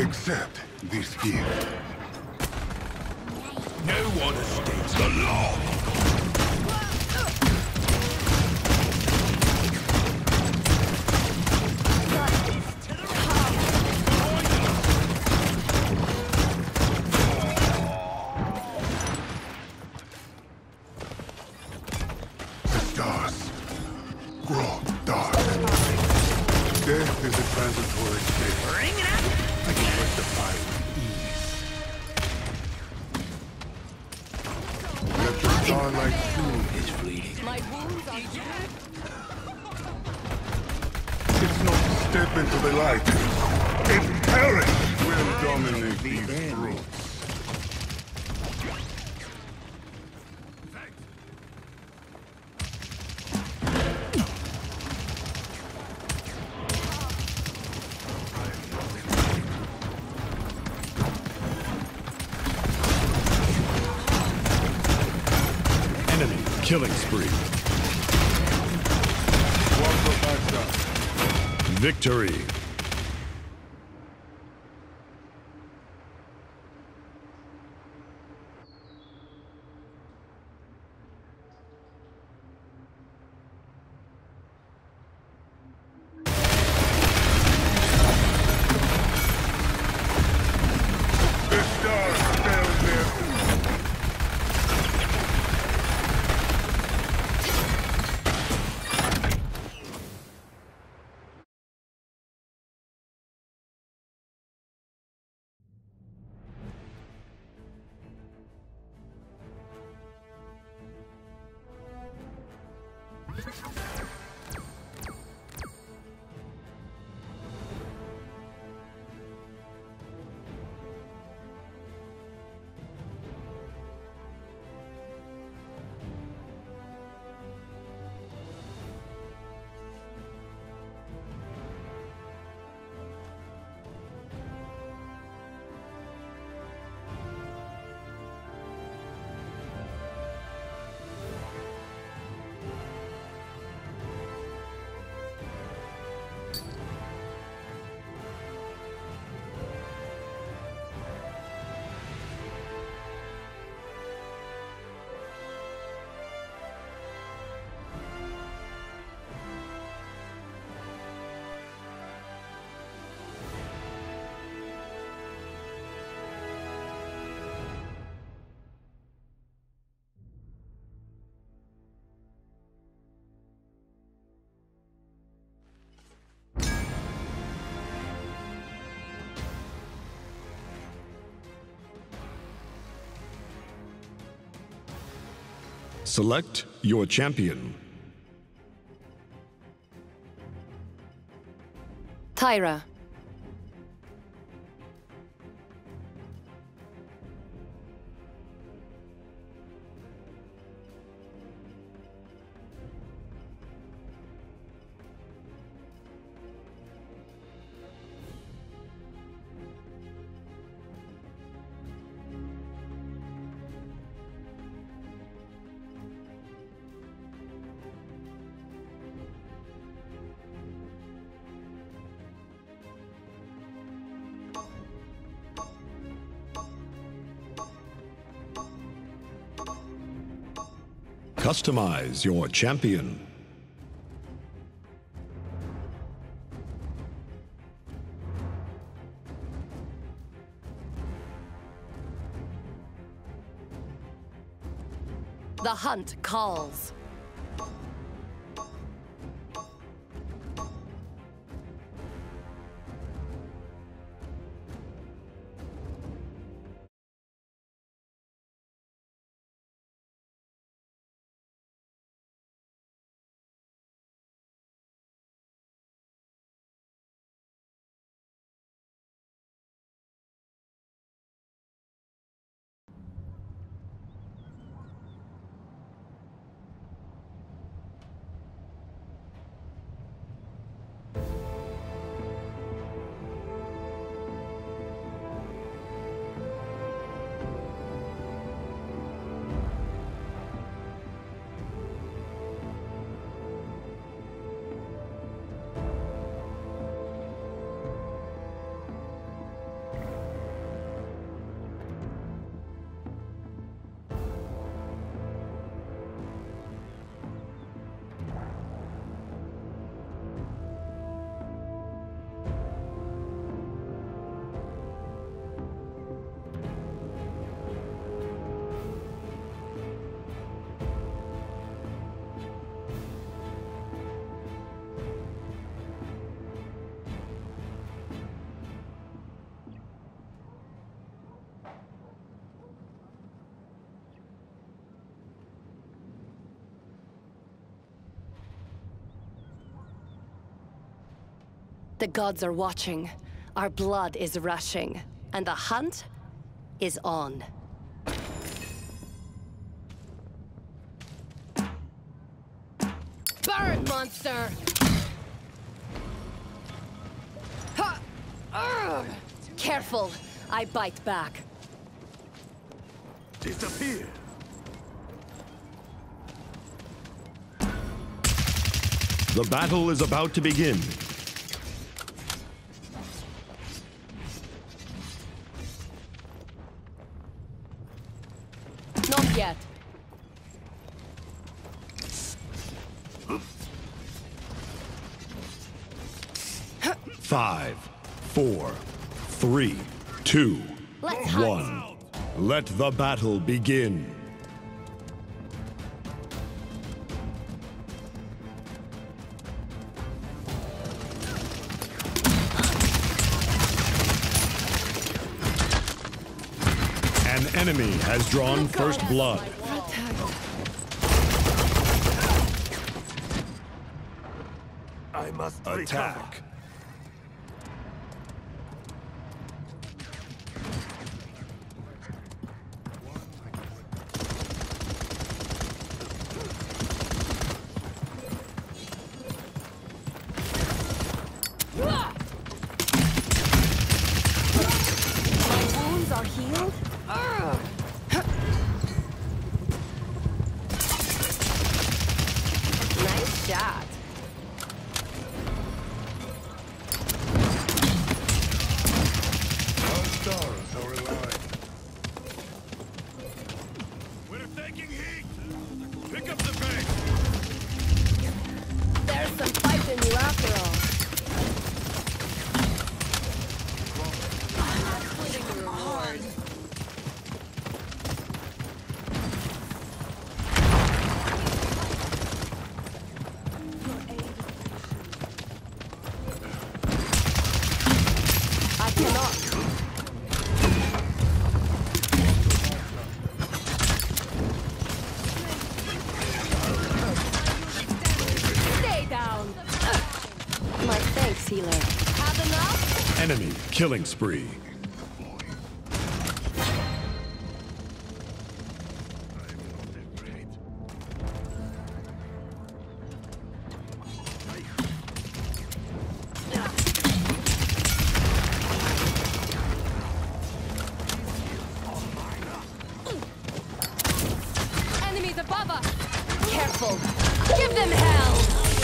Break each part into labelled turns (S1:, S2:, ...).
S1: Accept this gift.
S2: No one escapes the law!
S1: The stars grow dark. Death is a transitory state.
S2: Bring it up!
S1: I can rectify with ease. Let the starlight soothe.
S2: It's fleeting.
S3: My wounds are dead.
S1: It's not step into the light. It's perish will dominate these fruits.
S4: Enemy killing spree. Victory.
S1: The stars fell there.
S4: Select your champion.
S3: Tyra.
S4: Customize your champion.
S3: The hunt calls. The gods are watching. Our blood is rushing. And the hunt is on. Burn, monster! Ha! Urgh! Careful, I bite back.
S2: Disappear.
S4: The battle is about to begin.
S3: Not yet.
S4: Five, 4, 3, 2,
S3: Let's hunt.
S4: 1. Let the battle begin. An enemy has drawn first blood.
S2: I must
S4: Attack.
S3: My wounds are healed? Nice shot.
S1: Our stars are alive.
S2: We're taking heat. Pick up the pace.
S3: There's some fight in you after all. I'm not splitting the reward. I cannot. Stay down. My thanks, healer. Have enough?
S4: Enemy killing spree.
S3: Enemies above us! Careful! Give them hell!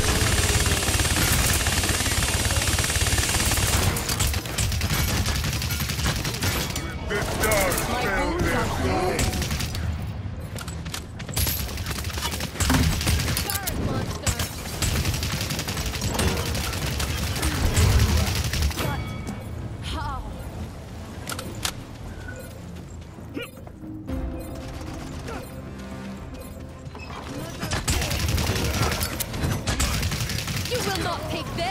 S1: The stars
S3: My
S1: tell
S3: wounds
S1: their
S3: are
S1: story.
S3: healed. Burn, monster! What? How? You will not take this!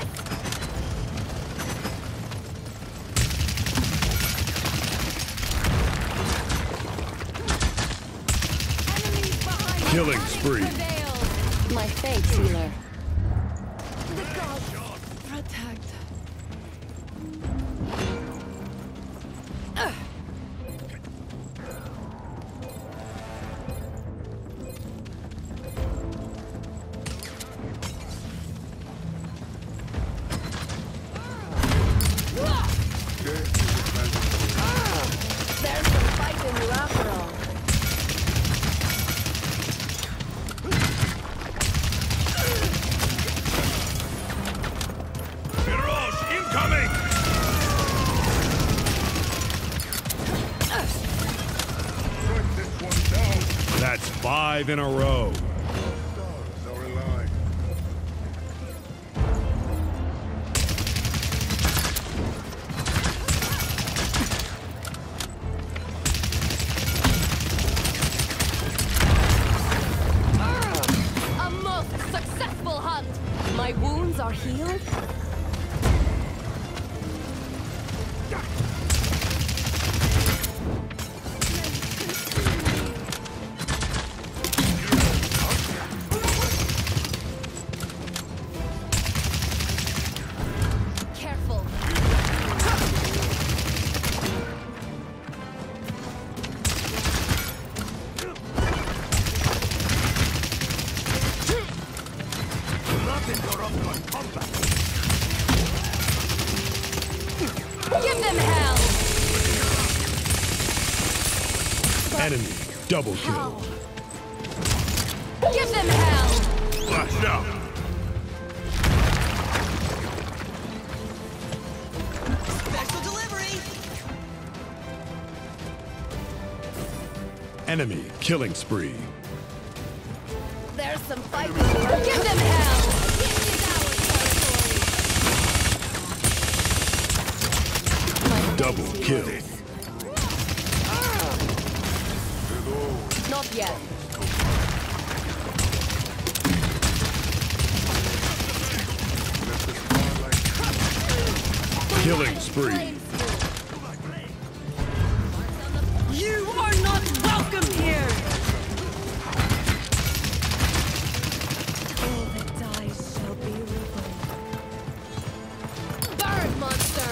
S3: Enemies behind us.
S4: Killing
S3: Panic
S4: spree.
S3: prevails. My thanks, healer. The gods protect. There's some fight in you after all.
S2: Mirage incoming.
S1: Strike this one down.
S4: That's 5 in a row.
S1: Stars are alive.
S3: A most successful hunt. My wounds are healed. Give them hell!
S4: Enemy double kill.
S3: Give them hell!
S2: Flash out.
S5: Special delivery!
S4: Enemy killing spree.
S3: There's some fight. Give them hell! This is our territory!
S4: Double kill.
S3: Not yet.
S4: Killing spree.
S3: You are not welcome here! All that dies shall be reborn. Burn, monster!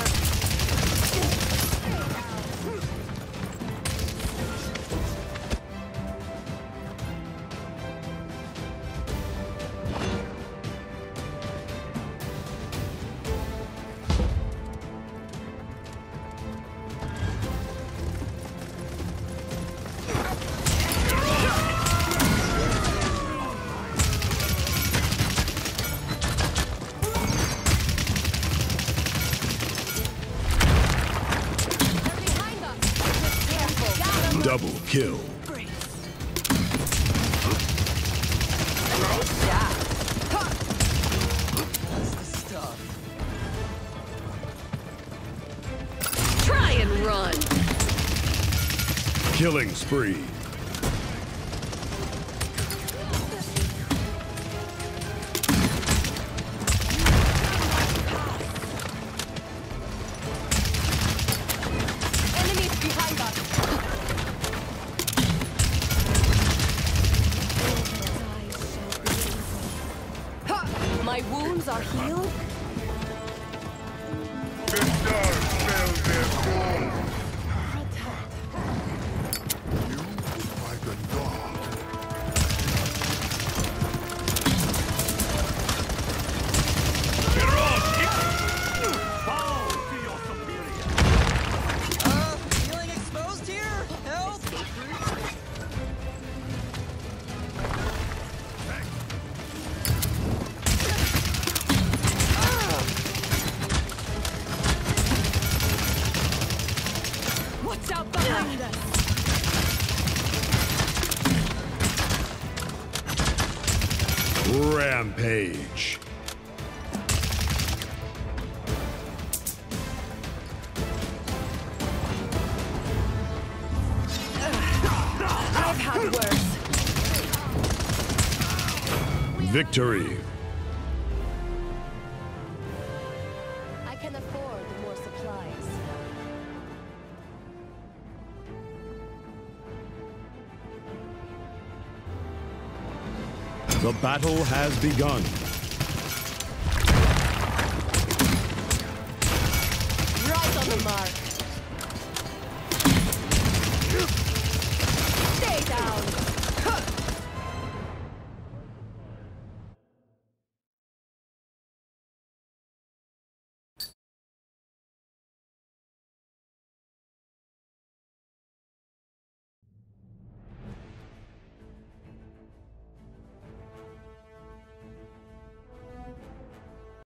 S4: Double kill.
S3: Try and run!
S4: Killing spree.
S3: Enemies behind us! Ha! My wounds are healed?
S1: The stars spell their fall. You like a dog.
S2: Bow to your superior.
S5: Feeling exposed here? Help!
S3: Watch out behind us!
S4: Rampage.
S3: I've had worse.
S4: Victory.
S3: I can afford more supplies.
S4: The battle has begun.
S3: Right on the mark.